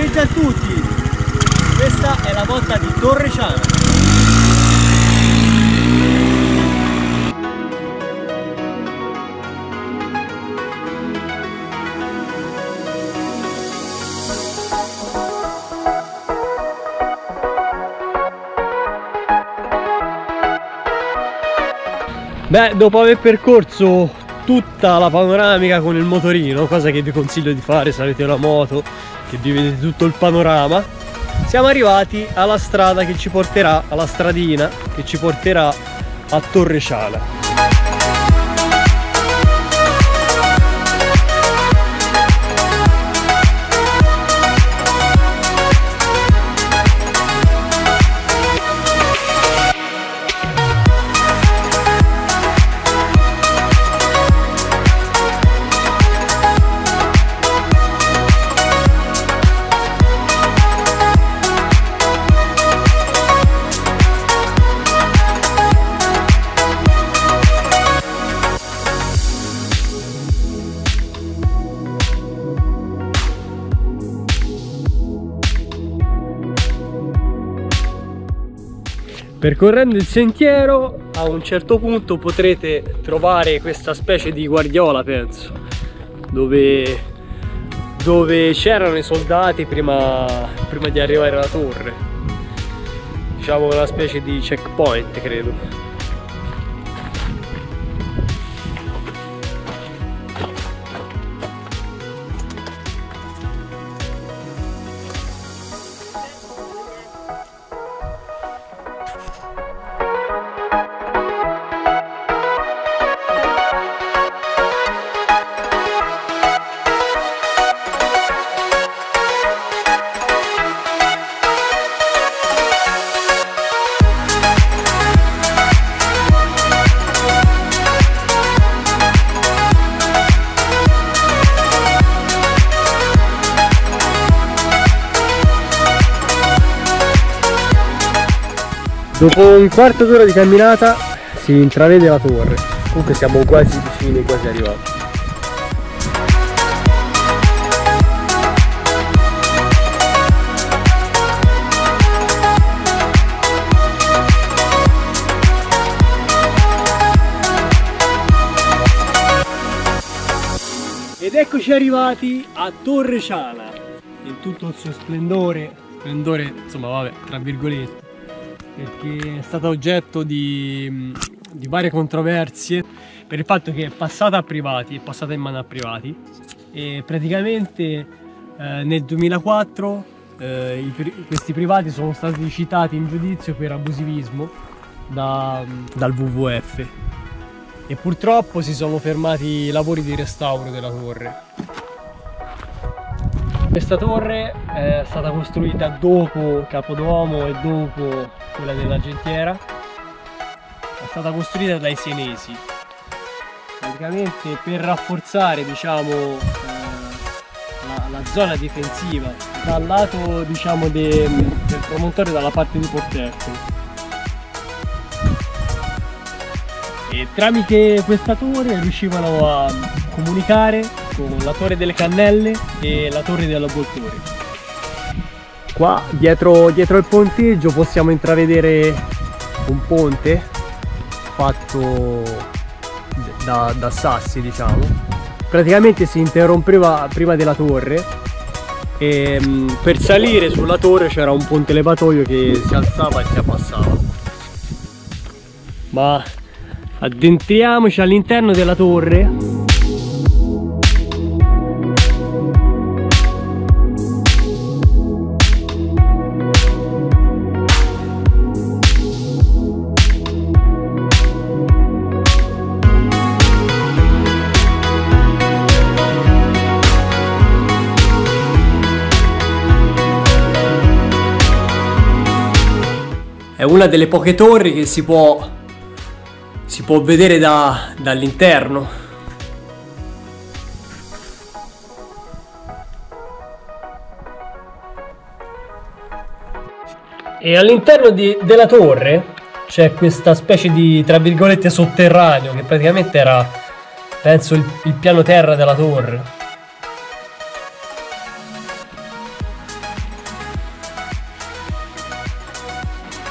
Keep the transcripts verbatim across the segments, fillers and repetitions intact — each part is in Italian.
pomeriggio a tutti, questa è la motta di Torre Ciana. Beh, dopo aver percorso tutta la panoramica con il motorino, cosa che vi consiglio di fare se avete una moto, che vi vedete tutto il panorama, siamo arrivati alla strada che ci porterà, alla stradina che ci porterà a Torre Ciana. Percorrendo il sentiero, a un certo punto potrete trovare questa specie di guardiola, penso, dove, dove c'erano i soldati prima, prima di arrivare alla torre. Diciamo una specie di checkpoint, credo. Dopo un quarto d'ora di camminata si intravede la torre. Comunque siamo quasi vicini, quasi arrivati. Ed eccoci arrivati a Torre Ciana in tutto il suo splendore, splendore insomma vabbè, tra virgolette, perché è stata oggetto di, di varie controversie per il fatto che è passata a privati, è passata in mano a privati e praticamente eh, nel duemilaquattro eh, i, questi privati sono stati citati in giudizio per abusivismo da, dal W W F e purtroppo si sono fermati i lavori di restauro della torre. Questa torre è stata costruita dopo Capodomo e dopo quella dell'Argentiera, è stata costruita dai Senesi praticamente per rafforzare, diciamo, eh, la, la zona difensiva dal lato, diciamo, de, del promontorio, dalla parte di Portercolo. E tramite questa torre riuscivano a comunicare con la torre delle Cannelle e la torre dell'Avvoltore. Qua dietro, dietro il ponteggio possiamo intravedere un ponte fatto da, da sassi, diciamo. Praticamente si interrompeva prima della torre e mh, per salire sulla torre c'era un ponte levatoio che si alzava e si abbassava. Ma addentriamoci all'interno della torre. È una delle poche torri che si può, si può vedere da, dall'interno. E all'interno della torre c'è questa specie di, tra virgolette, sotterraneo, che praticamente era, penso, il, il piano terra della torre.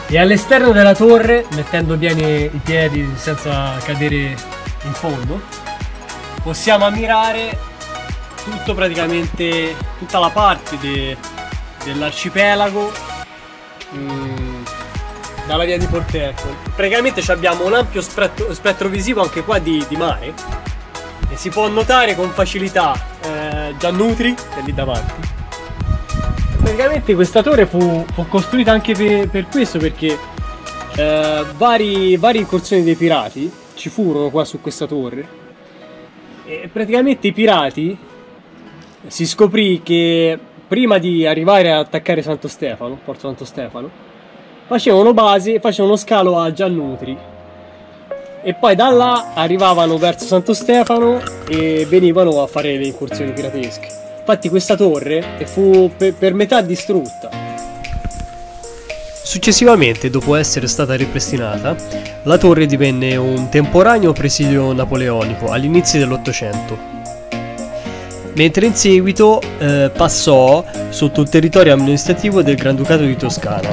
E all'esterno della torre, mettendo bene i piedi senza cadere in fondo, possiamo ammirare tutto praticamente, tutta la parte de, dell'arcipelago mm, dalla via di Portecco. Praticamente abbiamo un ampio spettro, spettro visivo anche qua di, di mare, e si può notare con facilità eh, Giannutri, che è lì davanti. Praticamente questa torre fu, fu costruita anche per, per questo, perché eh, vari, varie incursioni dei pirati ci furono qua su questa torre, e praticamente i pirati si scoprì che prima di arrivare ad attaccare Santo Stefano, Porto Santo Stefano, facevano base, facevano scalo a Giannutri, e poi da là arrivavano verso Santo Stefano e venivano a fare le incursioni piratesche. Infatti questa torre fu per, per metà distrutta. Successivamente, dopo essere stata ripristinata, la torre divenne un temporaneo presidio napoleonico all'inizio dell'Ottocento, mentre in seguito eh, passò sotto il territorio amministrativo del Granducato di Toscana.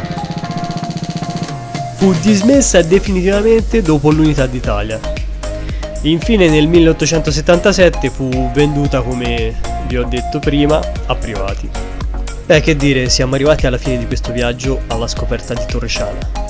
Fu dismessa definitivamente dopo l'unità d'Italia. Infine nel milleottocentosettantasette fu venduta, come vi ho detto prima, a privati. Beh, che dire, siamo arrivati alla fine di questo viaggio alla scoperta di Torresciana.